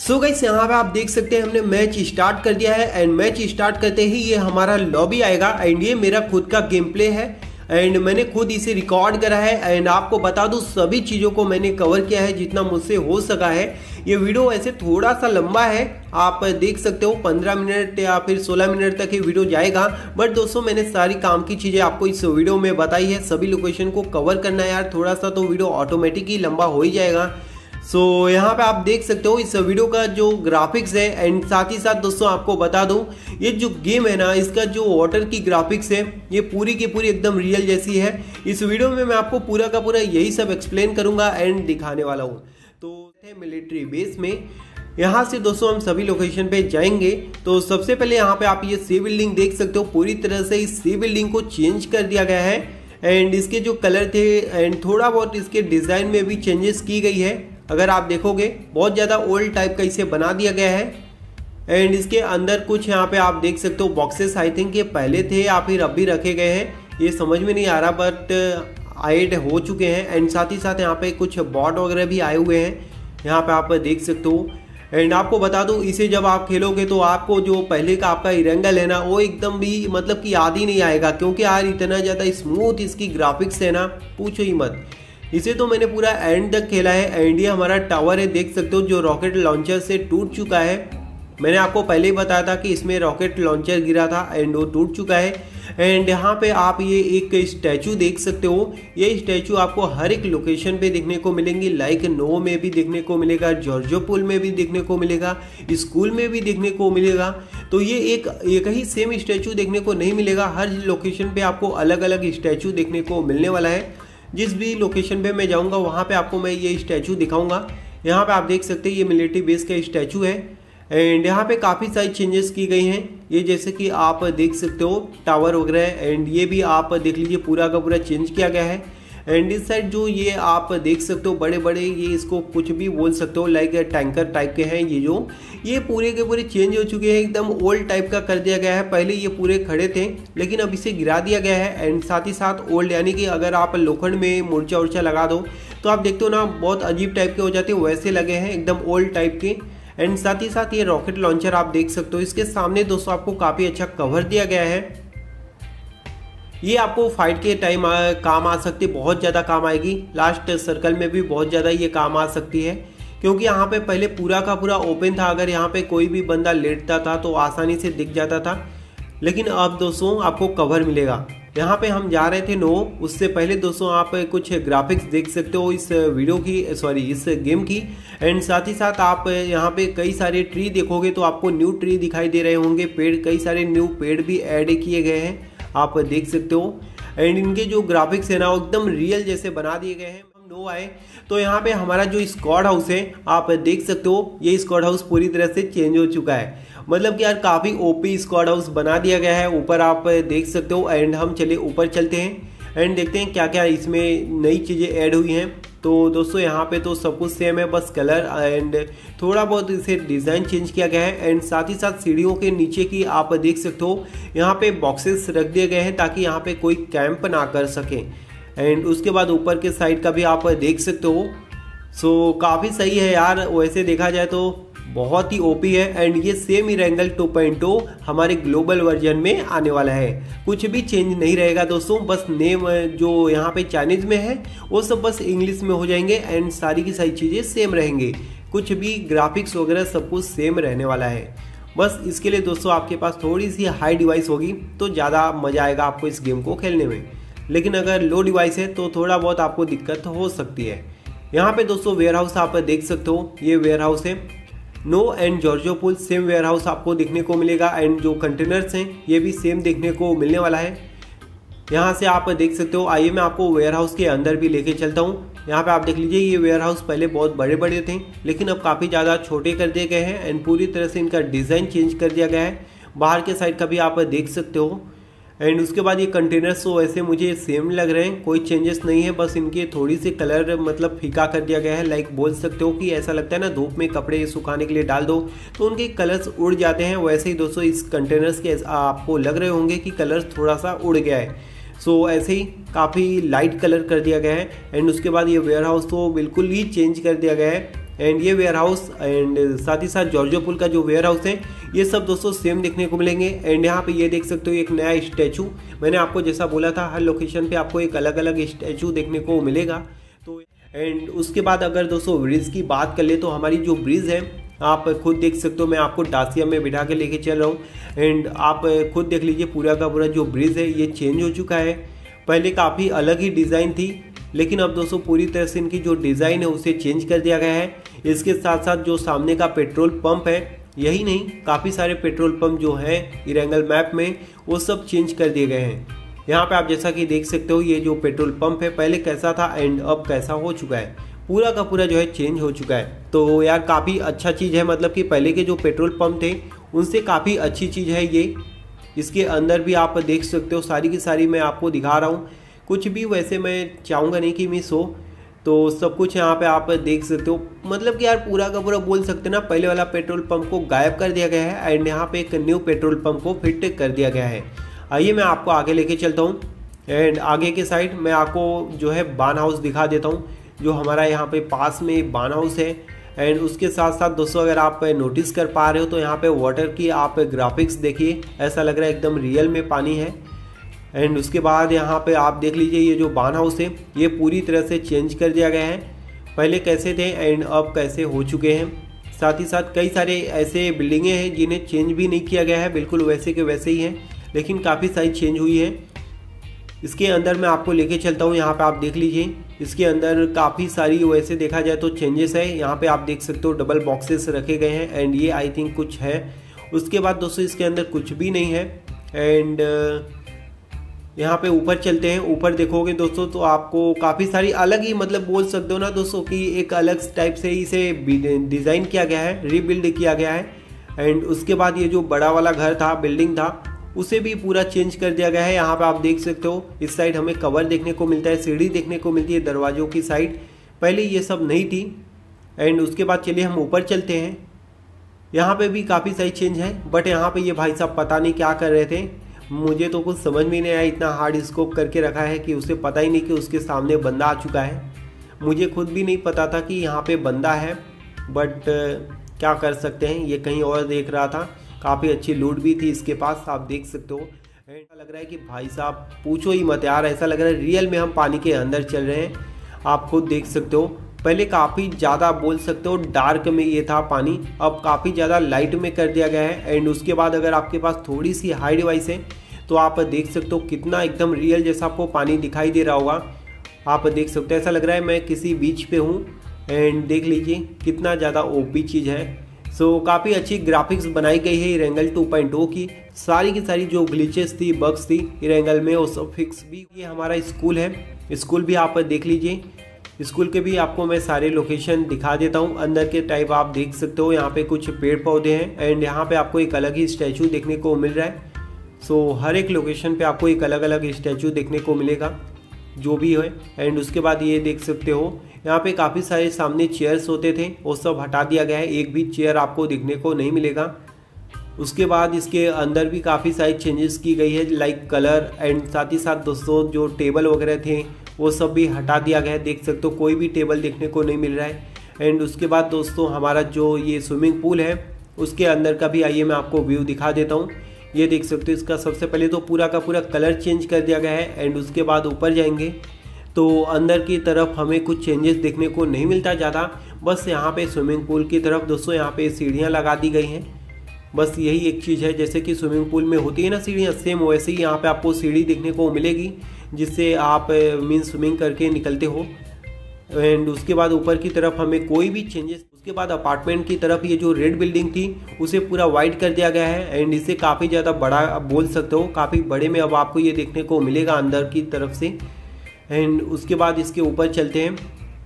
So guys यहाँ पे आप देख सकते हैं हमने मैच स्टार्ट कर दिया है एंड मैच स्टार्ट करते ही ये हमारा लॉबी आएगा एंड ये मेरा खुद का गेम प्ले है एंड मैंने खुद इसे रिकॉर्ड करा है एंड आपको बता दूं सभी चीज़ों को मैंने कवर किया है जितना मुझसे हो सका है। ये वीडियो वैसे थोड़ा सा लंबा है, आप देख सकते हो 15 मिनट या फिर 16 मिनट तक ये वीडियो जाएगा, बट दोस्तों मैंने सारी काम की चीज़ें आपको इस वीडियो में बताई है। सभी लोकेशन को कवर करना है यार, थोड़ा सा तो वीडियो ऑटोमेटिक ही लंबा हो ही जाएगा। सो यहाँ पे आप देख सकते हो इस वीडियो का जो ग्राफिक्स है एंड साथ ही साथ दोस्तों आपको बता दूं ये जो गेम है ना, इसका जो वाटर की ग्राफिक्स है ये पूरी की पूरी एकदम रियल जैसी है। इस वीडियो में मैं आपको पूरा का पूरा यही सब एक्सप्लेन करूंगा एंड दिखाने वाला हूँ। तो मिलिट्री बेस में यहाँ से दोस्तों हम सभी लोकेशन पे जाएंगे। तो सबसे पहले यहाँ पे आप ये सी बिल्डिंग देख सकते हो, पूरी तरह से इस सी बिल्डिंग को चेंज कर दिया गया है एंड इसके जो कलर थे एंड थोड़ा बहुत इसके डिज़ाइन में भी चेंजेस की गई है। अगर आप देखोगे बहुत ज़्यादा ओल्ड टाइप का इसे बना दिया गया है एंड इसके अंदर कुछ यहाँ पे आप देख सकते हो बॉक्सेस, आई थिंक ये पहले थे या फिर अभी रखे गए हैं ये समझ में नहीं आ रहा, बट ऐड हो चुके हैं एंड साथ ही साथ यहाँ पे कुछ बॉट वगैरह भी आए हुए हैं यहाँ पे आप देख सकते हो। एंड आपको बता दूं इसे जब आप खेलोगे तो आपको जो पहले का आपका इरेंगल है ना वो एकदम भी मतलब कि याद ही नहीं आएगा, क्योंकि यार इतना ज़्यादा स्मूथ इसकी ग्राफिक्स है ना, पूछो ही मत। इसे तो मैंने पूरा एंड तक खेला है एंड ये हमारा टावर है देख सकते हो जो रॉकेट लॉन्चर से टूट चुका है। मैंने आपको पहले ही बताया था कि इसमें रॉकेट लॉन्चर गिरा था एंड वो टूट चुका है। एंड यहाँ पे आप ये एक स्टैचू देख सकते हो, ये स्टैचू आपको हर एक लोकेशन पे देखने को मिलेंगी, लाइक नो में भी देखने को मिलेगा, जॉर्जोपुल में भी देखने को मिलेगा, स्कूल में भी देखने को मिलेगा। तो ये एक ही सेम स्टैचू देखने को नहीं मिलेगा, हर लोकेशन पे आपको अलग अलग स्टैचू देखने को मिलने वाला है। जिस भी लोकेशन पे मैं जाऊंगा वहाँ पे आपको मैं ये स्टैचू दिखाऊंगा। यहाँ पे आप देख सकते हैं ये मिलिट्री बेस का स्टैचू है एंड यहाँ पे काफ़ी सारी चेंजेस की गई हैं, ये जैसे कि आप देख सकते हो टावर वगैरह एंड ये भी आप देख लीजिए पूरा का पूरा चेंज किया गया है। एंड इस साइड जो ये आप देख सकते हो बड़े बड़े, ये इसको कुछ भी बोल सकते हो, लाइक टैंकर टाइप के हैं ये पूरे के पूरे चेंज हो चुके हैं, एकदम ओल्ड टाइप का कर दिया गया है। पहले ये पूरे खड़े थे लेकिन अब इसे गिरा दिया गया है एंड साथ ही साथ ओल्ड, यानी कि अगर आप लोखंड में मूर्छा उर्चा लगा दो तो आप देखते हो ना बहुत अजीब टाइप के हो जाते हैं, वैसे लगे हैं एकदम ओल्ड टाइप के। एंड साथ ही साथ ये रॉकेट लॉन्चर आप देख सकते हो, इसके सामने दोस्तों आपको काफ़ी अच्छा कवर दिया गया है। ये आपको फाइट के टाइम काम आ सकती है, बहुत ज़्यादा काम आएगी, लास्ट सर्कल में भी बहुत ज़्यादा ये काम आ सकती है, क्योंकि यहाँ पे पहले पूरा का पूरा ओपन था, अगर यहाँ पे कोई भी बंदा लेटता था तो आसानी से दिख जाता था, लेकिन अब दोस्तों आपको कवर मिलेगा। यहाँ पे हम जा रहे थे नो, उससे पहले दोस्तों आप कुछ ग्राफिक्स देख सकते हो इस वीडियो की, इस गेम की। एंड साथ ही साथ आप यहाँ पे कई सारे ट्री देखोगे तो आपको न्यू ट्री दिखाई दे रहे होंगे, पेड़, कई सारे न्यू पेड़ भी ऐड किए गए हैं आप देख सकते हो। एंड इनके जो ग्राफिक्स है ना वो एकदम रियल जैसे बना दिए गए हैं। हम नो आए तो यहाँ पे हमारा जो स्क्वाड हाउस है आप देख सकते हो, ये स्क्वाड हाउस पूरी तरह से चेंज हो चुका है, मतलब कि यार काफ़ी ओपी स्क्वाड हाउस बना दिया गया है, ऊपर आप देख सकते हो। एंड हम चलिए ऊपर चलते हैं एंड देखते हैं क्या क्या इसमें नई चीज़ें ऐड हुई हैं। तो दोस्तों यहाँ पे तो सब कुछ सेम है, बस कलर एंड थोड़ा बहुत इसे डिज़ाइन चेंज किया गया है। एंड साथ ही साथ सीढ़ियों के नीचे की आप देख सकते हो यहाँ पे बॉक्सेस रख दिए गए हैं ताकि यहाँ पे कोई कैंप ना कर सके। एंड उसके बाद ऊपर के साइड का भी आप देख सकते हो। सो काफ़ी सही है यार, वैसे देखा जाए तो बहुत ही ओपी है। एंड ये सेम इरेंगल 2.0 हमारे ग्लोबल वर्जन में आने वाला है, कुछ भी चेंज नहीं रहेगा दोस्तों, बस नेम जो यहाँ पे चाइनीज़ में है वो सब बस इंग्लिश में हो जाएंगे एंड सारी की सारी चीज़ें सेम रहेंगे, कुछ भी ग्राफिक्स वगैरह सब कुछ सेम रहने वाला है। बस इसके लिए दोस्तों आपके पास थोड़ी सी हाई डिवाइस होगी तो ज़्यादा मज़ा आएगा आपको इस गेम को खेलने में, लेकिन अगर लो डिवाइस है तो थोड़ा बहुत आपको दिक्कत हो सकती है। यहाँ पे दोस्तों वेयर हाउस आप देख सकते हो, ये वेयर हाउस है नो एंड जॉर्जोपुल, सेम वेयर हाउस आपको देखने को मिलेगा एंड जो कंटेनर्स हैं ये भी सेम देखने को मिलने वाला है। यहाँ से आप देख सकते हो, आइए मैं आपको वेयर हाउस के अंदर भी लेके चलता हूँ। यहाँ पे आप देख लीजिए ये वेयर हाउस पहले बहुत बड़े बड़े थे लेकिन अब काफ़ी ज़्यादा छोटे कर दिए गए हैं एंड पूरी तरह से इनका डिज़ाइन चेंज कर दिया गया है। बाहर के साइड का भी आप देख सकते हो। एंड उसके बाद ये कंटेनर्स तो वैसे मुझे सेम लग रहे हैं, कोई चेंजेस नहीं है, बस इनके थोड़ी सी कलर मतलब फीका कर दिया गया है, लाइक बोल सकते हो कि ऐसा लगता है ना धूप में कपड़े सुखाने के लिए डाल दो तो उनके कलर्स उड़ जाते हैं, वैसे ही दोस्तों इस कंटेनर्स के आपको लग रहे होंगे कि कलर थोड़ा सा उड़ गया है। सो ऐसे ही काफ़ी लाइट कलर कर दिया गया है। एंड उसके बाद ये वेयर हाउस तो बिल्कुल ही चेंज कर दिया गया है, एंड ये वेयर हाउस एंड साथ ही साथ जॉर्जियो पूल का जो वेयर हाउस है ये सब दोस्तों सेम देखने को मिलेंगे। एंड यहाँ पे ये देख सकते हो एक नया स्टैचू, मैंने आपको जैसा बोला था हर लोकेशन पे आपको एक अलग अलग स्टैचू देखने को मिलेगा। तो एंड उसके बाद अगर दोस्तों ब्रिज की बात कर ले तो हमारी जो ब्रिज है आप खुद देख सकते हो, मैं आपको डासिया में बिठा के लेके चल रहा हूँ एंड आप खुद देख लीजिए पूरा का पूरा जो ब्रिज है ये चेंज हो चुका है। पहले काफ़ी अलग ही डिज़ाइन थी लेकिन अब दोस्तों पूरी तरह से इनकी जो डिज़ाइन है उसे चेंज कर दिया गया है। इसके साथ साथ जो सामने का पेट्रोल पंप है, यही नहीं काफ़ी सारे पेट्रोल पंप जो हैं इरेंगल मैप में वो सब चेंज कर दिए गए हैं। यहाँ पे आप जैसा कि देख सकते हो ये जो पेट्रोल पंप है पहले कैसा था एंड अब कैसा हो चुका है, पूरा का पूरा जो है चेंज हो चुका है। तो यार काफ़ी अच्छा चीज़ है, मतलब कि पहले के जो पेट्रोल पंप थे उनसे काफ़ी अच्छी चीज़ है ये। इसके अंदर भी आप देख सकते हो सारी की सारी मैं आपको दिखा रहा हूँ, कुछ भी वैसे मैं चाहूँगा नहीं कि मिस हो, तो सब कुछ यहाँ पे आप देख सकते हो। मतलब कि यार पूरा का पूरा बोल सकते ना पहले वाला पेट्रोल पंप को गायब कर दिया गया है एंड यहाँ पे एक न्यू पेट्रोल पंप को फिट कर दिया गया है। आइए मैं आपको आगे लेके चलता हूँ एंड आगे के साइड मैं आपको जो है बान हाउस दिखा देता हूँ, जो हमारा यहाँ पे पास में बान हाउस है। एंड उसके साथ साथ दोस्तों अगर आप नोटिस कर पा रहे हो तो यहाँ पे वाटर की आप ग्राफिक्स देखिए, ऐसा लग रहा है एकदम रियल में पानी है। एंड उसके बाद यहाँ पे आप देख लीजिए ये जो बान हाउस है ये पूरी तरह से चेंज कर दिया गया है, पहले कैसे थे एंड अब कैसे हो चुके हैं। साथ ही साथ कई सारे ऐसे बिल्डिंगें हैं जिन्हें चेंज भी नहीं किया गया है, बिल्कुल वैसे के वैसे ही हैं, लेकिन काफ़ी सारी चेंज हुई है। इसके अंदर मैं आपको लेके चलता हूँ, यहाँ पे आप देख लीजिए इसके अंदर काफ़ी सारी वैसे देखा जाए तो चेंजेस है। यहाँ पे आप देख सकते हो डबल बॉक्सेस रखे गए हैं एंड ये आई थिंक कुछ है। उसके बाद दोस्तों इसके अंदर कुछ भी नहीं है। एंड यहाँ पे ऊपर चलते हैं, ऊपर देखोगे दोस्तों तो आपको काफ़ी सारी अलग ही मतलब बोल सकते हो ना दोस्तों कि एक अलग टाइप से इसे डिज़ाइन किया गया है, रीबिल्ड किया गया है। एंड उसके बाद ये जो बड़ा वाला घर था, बिल्डिंग था, उसे भी पूरा चेंज कर दिया गया है। यहाँ पे आप देख सकते हो इस साइड हमें कवर देखने को मिलता है, सीढ़ी देखने को मिलती है दरवाज़ों की साइड, पहले ये सब नहीं थी। एंड उसके बाद चलिए हम ऊपर चलते हैं, यहाँ पे भी काफ़ी सारी चेंज है। बट यहाँ पे ये भाई साहब पता नहीं क्या कर रहे थे, मुझे तो कुछ समझ में नहीं आया, इतना हार्ड स्कोप करके रखा है कि उसे पता ही नहीं कि उसके सामने बंदा आ चुका है। मुझे खुद भी नहीं पता था कि यहाँ पे बंदा है, बट क्या कर सकते हैं, ये कहीं और देख रहा था। काफ़ी अच्छी लूट भी थी इसके पास, आप देख सकते हो। ऐसा लग रहा है कि भाई साहब पूछो ही मत यार, ऐसा लग रहा है रियल में हम पानी के अंदर चल रहे हैं। आप खुद देख सकते हो पहले काफ़ी ज़्यादा बोल सकते हो डार्क में ये था पानी, अब काफ़ी ज़्यादा लाइट में कर दिया गया है। एंड उसके बाद अगर आपके पास थोड़ी सी हाई डिवाइस है तो आप देख सकते हो कितना एकदम रियल जैसा आपको पानी दिखाई दे रहा होगा। आप देख सकते हो ऐसा लग रहा है मैं किसी बीच पे हूँ। एंड देख लीजिए कितना ज़्यादा ओपी चीज़ है। सो काफ़ी अच्छी ग्राफिक्स बनाई गई है इरेंगल 2.0 की। सारी की सारी जो ग्लिचेस थी, बग्स थी इरेंगल में, वो सब फिक्स भी। ये हमारा स्कूल है, स्कूल भी आप देख लीजिए। स्कूल के भी आपको मैं सारे लोकेशन दिखा देता हूँ। अंदर के टाइप आप देख सकते हो, यहाँ पे कुछ पेड़ पौधे हैं एंड यहाँ पे आपको एक अलग ही स्टैचू देखने को मिल रहा है। सो हर एक लोकेशन पे आपको एक अलग अलग स्टैचू देखने को मिलेगा जो भी है। एंड उसके बाद ये देख सकते हो यहाँ पे काफ़ी सारे सामने चेयर्स होते थे, वो सब हटा दिया गया है, एक भी चेयर आपको देखने को नहीं मिलेगा। उसके बाद इसके अंदर भी काफ़ी सारी चेंजेस की गई है, लाइक कलर। एंड साथ ही साथ दोस्तों जो टेबल वगैरह थे वो सब भी हटा दिया गया है, देख सकते हो कोई भी टेबल देखने को नहीं मिल रहा है। एंड उसके बाद दोस्तों हमारा जो ये स्विमिंग पूल है उसके अंदर का भी आइए मैं आपको व्यू दिखा देता हूँ। ये देख सकते हो इसका सबसे पहले तो पूरा का पूरा कलर चेंज कर दिया गया है। एंड उसके बाद ऊपर जाएंगे तो अंदर की तरफ हमें कुछ चेंजेस देखने को नहीं मिलता ज़्यादा, बस यहाँ पे स्विमिंग पूल की तरफ दोस्तों यहाँ पे सीढ़ियाँ लगा दी गई हैं। बस यही एक चीज़ है, जैसे कि स्विमिंग पूल में होती है ना सीढ़ियाँ, सेम वैसे ही यहाँ पे आपको सीढ़ी देखने को मिलेगी जिससे आप मीन स्विमिंग करके निकलते हो। एंड उसके बाद ऊपर की तरफ हमें कोई भी चेंजेस। उसके बाद अपार्टमेंट की तरफ ये जो रेड बिल्डिंग थी उसे पूरा वाइट कर दिया गया है एंड इसे काफ़ी ज़्यादा बड़ा बोल सकते हो, काफ़ी बड़े में अब आपको ये देखने को मिलेगा अंदर की तरफ से। एंड उसके बाद इसके ऊपर चलते हैं।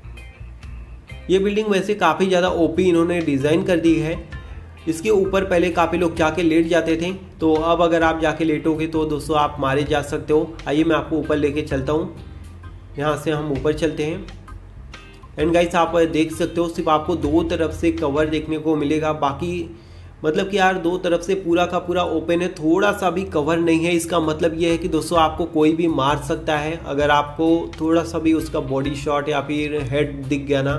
ये बिल्डिंग वैसे काफ़ी ज़्यादा ओपी इन्होंने डिज़ाइन कर दी है। इसके ऊपर पहले काफ़ी लोग जाके लेट जाते थे, तो अब अगर आप जाके लेटोगे तो दोस्तों आप मारे जा सकते हो। आइए मैं आपको ऊपर लेके चलता हूँ, यहाँ से हम ऊपर चलते हैं। एंड गाइस आप देख सकते हो सिर्फ आपको दो तरफ से कवर देखने को मिलेगा, बाकी मतलब कि यार दो तरफ से पूरा का पूरा ओपन है, थोड़ा सा भी कवर नहीं है। इसका मतलब ये है कि दोस्तों आपको कोई भी मार सकता है, अगर आपको थोड़ा सा भी उसका बॉडी शॉट या फिर हेड दिख गया ना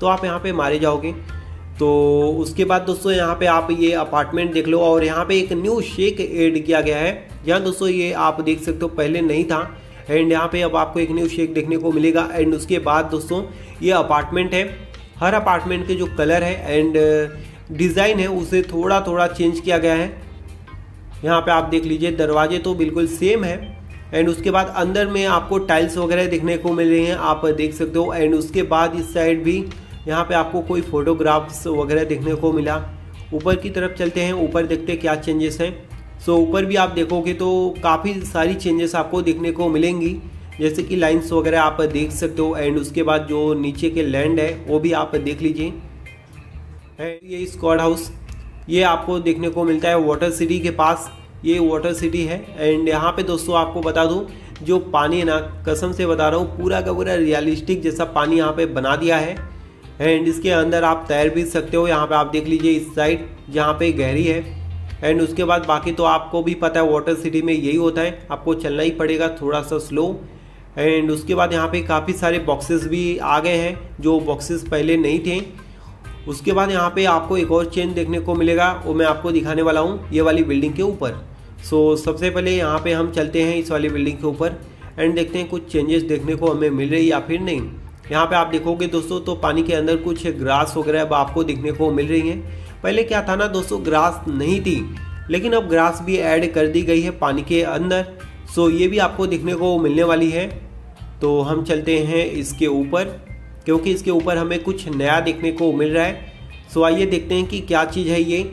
तो आप यहाँ पे मारे जाओगे। तो उसके बाद दोस्तों यहाँ पे आप ये अपार्टमेंट देख लो, और यहाँ पे एक न्यू शेक ऐड किया गया है, जहाँ दोस्तों ये आप देख सकते हो पहले नहीं था। एंड यहाँ पे अब आपको एक न्यू शेक देखने को मिलेगा। एंड उसके बाद दोस्तों ये अपार्टमेंट है, हर अपार्टमेंट के जो कलर है एंड डिज़ाइन है उसे थोड़ा थोड़ा चेंज किया गया है। यहाँ पे आप देख लीजिए दरवाजे तो बिल्कुल सेम है। एंड उसके बाद अंदर में आपको टाइल्स वगैरह देखने को मिल रही हैं, आप देख सकते हो। एंड उसके बाद इस साइड भी यहाँ पे आपको कोई फोटोग्राफ्स वगैरह देखने को मिला। ऊपर की तरफ चलते हैं, ऊपर देखते हैं क्या चेंजेस हैं। सो ऊपर भी आप देखोगे तो काफ़ी सारी चेंजेस आपको देखने को मिलेंगी, जैसे कि लाइंस वगैरह आप देख सकते हो। एंड उसके बाद जो नीचे के लैंड है वो भी आप देख लीजिए। एंड ये स्क्वाड हाउस ये आपको देखने को मिलता है वाटर सिटी के पास, ये वाटर सिटी है। एंड यहाँ पे दोस्तों आपको बता दूँ, जो पानी है ना, कसम से बता रहा हूँ, पूरा का पूरा रियलिस्टिक जैसा पानी यहाँ पे बना दिया है। एंड इसके अंदर आप तैर भी सकते हो। यहाँ पे आप देख लीजिए इस साइड जहाँ पे गहरी है। एंड उसके बाद बाकी तो आपको भी पता है वाटर सिटी में यही होता है, आपको चलना ही पड़ेगा थोड़ा सा स्लो। एंड उसके बाद यहाँ पे काफ़ी सारे बॉक्सेस भी आ गए हैं, जो बॉक्सेस पहले नहीं थे। उसके बाद यहाँ पे आपको एक और चेंज देखने को मिलेगा, वो मैं आपको दिखाने वाला हूँ ये वाली बिल्डिंग के ऊपर। सो सबसे पहले यहाँ पे हम चलते हैं इस वाली बिल्डिंग के ऊपर एंड देखते हैं कुछ चेंजेस देखने को हमें मिल रही या फिर नहीं। यहाँ पे आप देखोगे दोस्तों तो पानी के अंदर कुछ ग्रास वगैरह अब आपको देखने को मिल रही हैं। पहले क्या था ना दोस्तों, ग्रास नहीं थी, लेकिन अब ग्रास भी ऐड कर दी गई है पानी के अंदर। सो ये भी आपको देखने को मिलने वाली है। तो हम चलते हैं इसके ऊपर, क्योंकि इसके ऊपर हमें कुछ नया देखने को मिल रहा है। सो आइए देखते हैं कि क्या चीज़ है ये।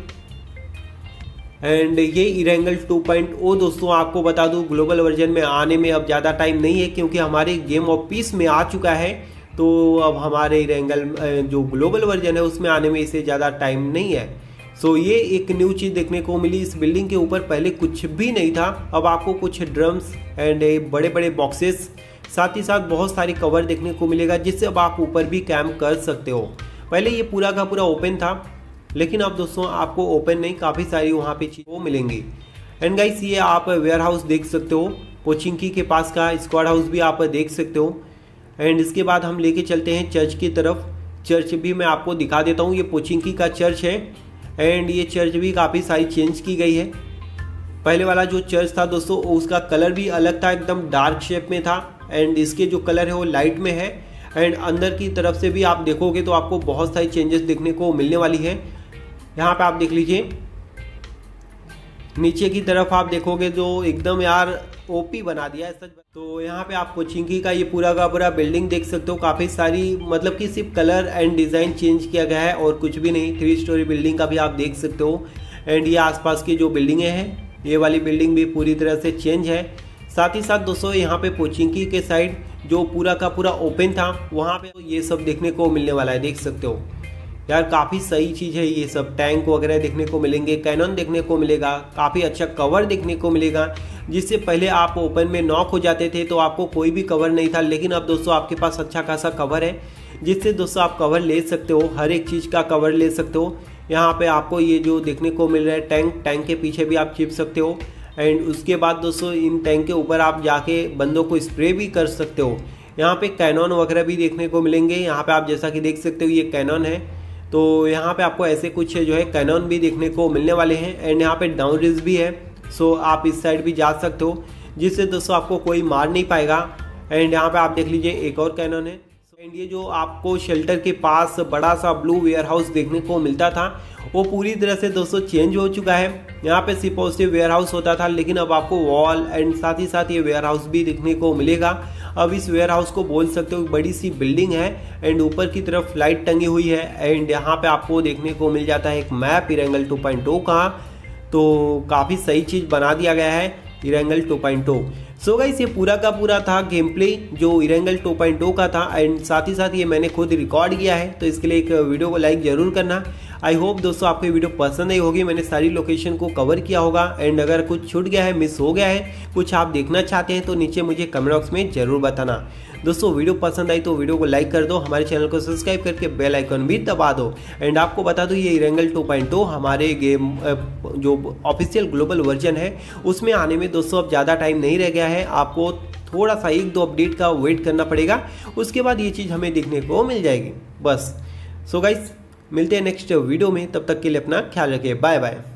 एंड ये इरेंगल 2.0 दोस्तों आपको बता दूं ग्लोबल वर्जन में आने में अब ज़्यादा टाइम नहीं है, क्योंकि हमारे गेम ऑफ पीस में आ चुका है। तो अब हमारे इरेंगल जो ग्लोबल वर्जन है उसमें आने में इसे ज़्यादा टाइम नहीं है। सो ये एक न्यू चीज़ देखने को मिली इस बिल्डिंग के ऊपर, पहले कुछ भी नहीं था। अब आपको कुछ ड्रम्स एंड बड़े बड़े बॉक्सेस, साथ ही साथ बहुत सारी कवर देखने को मिलेगा, जिससे अब आप ऊपर भी कैंप कर सकते हो। पहले ये पूरा का पूरा ओपन था, लेकिन अब दोस्तों आपको ओपन नहीं, काफ़ी सारी वहाँ पे चीज़ें मिलेंगी। एंड गाइस ये आप वेयर हाउस देख सकते हो, पोचिंकी के पास का स्क्वाड हाउस भी आप देख सकते हो। एंड इसके बाद हम लेके चलते हैं चर्च की तरफ। चर्च भी मैं आपको दिखा देता हूँ, ये पोचिंकी का चर्च है। एंड ये चर्च भी काफ़ी सारी चेंज की गई है। पहले वाला जो चर्च था दोस्तों उसका कलर भी अलग था, एकदम डार्क शेप में था। एंड इसके जो कलर है वो लाइट में है। एंड अंदर की तरफ से भी आप देखोगे तो आपको बहुत सारी चेंजेस देखने को मिलने वाली है। यहाँ पे आप देख लीजिए, नीचे की तरफ आप देखोगे जो एकदम यार ओपी बना दिया है सच। तो यहाँ पे आप कोचिंकी का ये पूरा का पूरा बिल्डिंग देख सकते हो, काफ़ी सारी मतलब कि सिर्फ कलर एंड डिज़ाइन चेंज किया गया है और कुछ भी नहीं। 3 स्टोरी बिल्डिंग का भी आप देख सकते हो। एंड ये आसपास की जो बिल्डिंगें हैं, ये वाली बिल्डिंग भी पूरी तरह से चेंज है। साथ ही साथ दोस्तों यहाँ पे कोचिंकी के साइड जो पूरा का पूरा ओपन था, वहाँ पे ये सब देखने को मिलने वाला है, देख सकते हो यार। काफ़ी सही चीज़ है ये सब। टैंक वगैरह देखने को मिलेंगे, कैनन देखने को मिलेगा, काफ़ी अच्छा कवर देखने को मिलेगा, जिससे पहले आप ओपन में नॉक हो जाते थे तो आपको कोई भी कवर नहीं था। लेकिन अब दोस्तों आपके पास अच्छा खासा कवर है, जिससे दोस्तों आप कवर ले सकते हो, हर एक चीज़ का कवर ले सकते हो। यहाँ पे आपको ये जो देखने को मिल रहा है टैंक के पीछे भी आप छिप सकते हो। एंड उसके बाद दोस्तों इन टैंक के ऊपर आप जाके बंदों को स्प्रे भी कर सकते हो। यहाँ पे कैनन वगैरह भी देखने को मिलेंगे। यहाँ पे आप जैसा कि देख सकते हो ये कैनन है, तो यहाँ पे आपको ऐसे कुछ जो है कैनन भी देखने को मिलने वाले हैं। एंड यहाँ पे डाउन रेज भी है, सो आप इस साइड भी जा सकते हो, जिससे दोस्तों आपको कोई मार नहीं पाएगा। एंड यहाँ पे आप देख लीजिए एक और कैनन है। एंड ये जो आपको शेल्टर के पास बड़ा सा ब्लू वेयर हाउस देखने को मिलता था, वो पूरी तरह से दोस्तों चेंज हो चुका है। यहाँ पे सिर्फ और सिर्फ वेयर हाउस होता था, लेकिन अब आपको वॉल एंड साथ ही साथ ये वेयर हाउस भी देखने को मिलेगा। अब इस वेयर हाउस को बोल सकते हो बड़ी सी बिल्डिंग है। एंड ऊपर की तरफ लाइट टंगी हुई है। एंड यहाँ पे आपको देखने को मिल जाता है एक मैप इरेंगल 2.0 का। तो काफ़ी सही चीज़ बना दिया गया है इरेंगल 2.0। सो गाइस ये पूरा का पूरा था गेम प्ले जो इरेंगल 2.0 का था। एंड साथ ही साथ ये मैंने खुद रिकॉर्ड किया है, तो इसके लिए एक वीडियो को लाइक जरूर करना। आई होप दोस्तों आपको वीडियो पसंद आई होगी, मैंने सारी लोकेशन को कवर किया होगा। एंड अगर कुछ छूट गया है, मिस हो गया है, कुछ आप देखना चाहते हैं, तो नीचे मुझे कमेंट बॉक्स में ज़रूर बताना। दोस्तों वीडियो पसंद आई तो वीडियो को लाइक कर दो, हमारे चैनल को सब्सक्राइब करके बेल आइकन भी दबा दो। एंड आपको बता दूं ये इरेंगल 2.0 हमारे गेम जो ऑफिशियल ग्लोबल वर्जन है उसमें आने में दोस्तों अब ज़्यादा टाइम नहीं रह गया है। आपको थोड़ा सा 1-2 अपडेट का वेट करना पड़ेगा, उसके बाद ये चीज़ हमें देखने को मिल जाएगी बस। सो गाइस मिलते हैं नेक्स्ट वीडियो में, तब तक के लिए अपना ख्याल रखिए, बाय बाय।